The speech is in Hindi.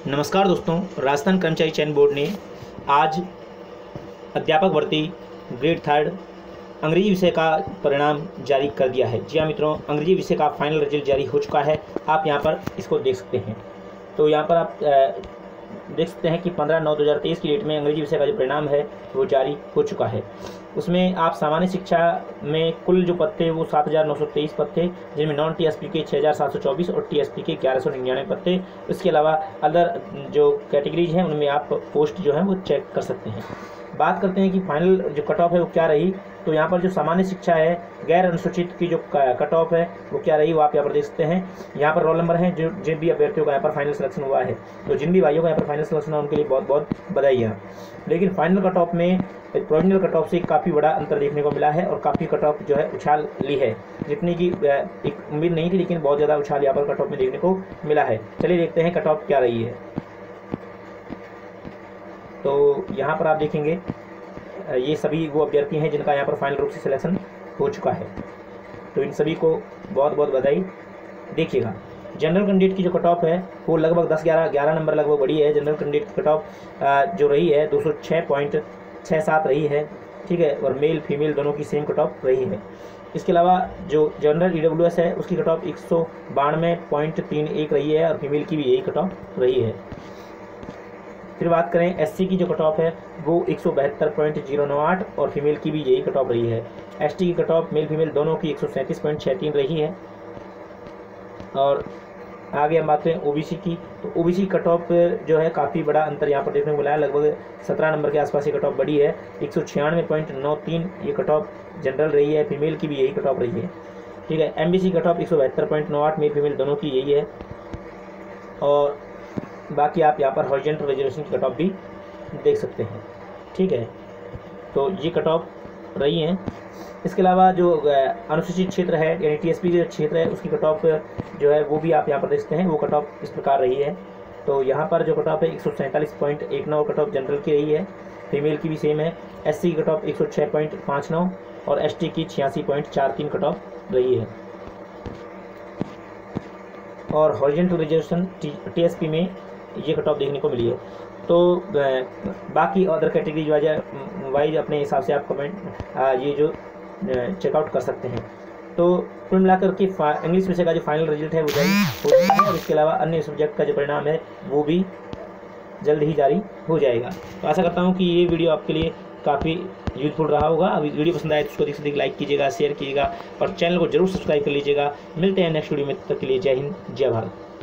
नमस्कार दोस्तों, राजस्थान कर्मचारी चयन बोर्ड ने आज अध्यापक भर्ती ग्रेड 3 अंग्रेजी विषय का परिणाम जारी कर दिया है। जी हाँ मित्रों, अंग्रेजी विषय का फाइनल रिजल्ट जारी हो चुका है। आप यहाँ पर इसको देख सकते हैं। तो यहाँ पर आप देख सकते हैं कि 15/9/2023 की डेट में अंग्रेजी विषय का जो परिणाम है वो जारी हो चुका है। उसमें आप सामान्य शिक्षा में कुल जो पद थे वो 7,923 पद थे, जिनमें नॉन टीएसपी के 6,724 और टीएसपी के 1199 पद थे। इसके अलावा अदर जो कैटेगरीज हैं उनमें आप पोस्ट जो है वो चेक कर सकते हैं। बात करते हैं कि फाइनल जो कट ऑफ है वो क्या रही। तो यहाँ पर जो सामान्य शिक्षा है गैर अनुसूचित की जो कट ऑफ है वो क्या रही वो आप यहाँ पर देख सकते हैं। यहाँ पर रोल नंबर है जो जिन भी अभ्यर्थियों का यहाँ पर फाइनल सिलेक्शन हुआ है, तो जिन भी भाइयों का यहाँ पर फाइनल सिलेक्शन हुआ उनके लिए बहुत बहुत बधाइयाँ। लेकिन फाइनल कट ऑफ में प्रोविजनल कट ऑफ से काफ़ी बड़ा अंतर देखने को मिला है और काफ़ी कट ऑफ जो है उछाल ली है, जितनी की एक उम्मीद नहीं थी, लेकिन बहुत ज़्यादा उछाल यहाँ पर कट ऑफ में देखने को मिला है। चलिए देखते हैं कट ऑफ क्या रही है। तो यहाँ पर आप देखेंगे ये सभी वो अभ्यर्थी हैं जिनका यहाँ पर फाइनल रूप से सिलेक्शन हो चुका है, तो इन सभी को बहुत बहुत बधाई। देखिएगा जनरल कैंडिडेट की जो कट ऑफ है वो लगभग 10-11 नंबर लगभग बढ़ी है। जनरल कैंडिडेट की कट ऑफ जो रही है 206.67 रही है, ठीक है, और मेल फीमेल दोनों की सेम कट ऑफ रही है। इसके अलावा जो जनरल ईडब्ल्यूएस है उसकी कट ऑफ 192.31 रही है और फीमेल की भी यही कट ऑफ रही है। फिर बात करें एससी की जो कट ऑफ है वो 172.098 और फीमेल की भी यही कट ऑफ रही है। एसटी की कट ऑफ मेल फीमेल दोनों की 137.63 रही है। और आगे हम बात करें ओबीसी की, तो ओबीसी कट ऑफ जो है काफ़ी बड़ा अंतर यहाँ पर देखने को मिला है। लगभग 17 नंबर के आसपास ये कट ऑफ बढ़ी है। 196.93 ये कट ऑफ जनरल रही है, फीमेल की भी यही कट ऑफ रही है, ठीक है। MBC cut off 172.98 male female दोनों की यही है। और बाकी आप यहाँ पर हॉरिजॉन्टल रिजर्वेशन की कट ऑफ भी देख सकते हैं, ठीक है। तो ये कट ऑफ रही हैं। इसके अलावा जो अनुसूचित क्षेत्र है यानी टीएसपी जो क्षेत्र है उसकी कट ऑफ जो है वो भी आप यहाँ पर देख सकते हैं। वो कट ऑफ इस प्रकार रही है। तो यहाँ पर जो कट ऑफ है 147.19 कट ऑफ जनरल की रही है, फीमेल की भी सेम है। एससी की कट ऑफ 106.59 और एसटी की 86.43 कट ऑफ रही है। और हॉरिजॉन्टल रिजर्वेशन टीएसपी में ये कट ऑफ देखने को मिली है। तो बाकी अदर कैटेगरी वाइज अपने हिसाब से आप कमेंट ये जो चेकआउट कर सकते हैं। तो कुल मिलाकर के इंग्लिश विषय का जो फाइनल रिजल्ट है वो जारी हो चुका है और इसके अलावा अन्य सब्जेक्ट का जो परिणाम है वो भी जल्द ही जारी हो जाएगा। तो आशा करता हूँ कि ये वीडियो आपके लिए काफ़ी यूजफुल रहा होगा। अभी वीडियो पसंद आए तो उसको अधिक लाइक कीजिएगा, शेयर कीजिएगा और चैनल को जरूर सब्सक्राइब कर लीजिएगा। मिलते हैं नेक्स्ट वीडियो में, तब तक के लिए जय हिंद, जय भारत।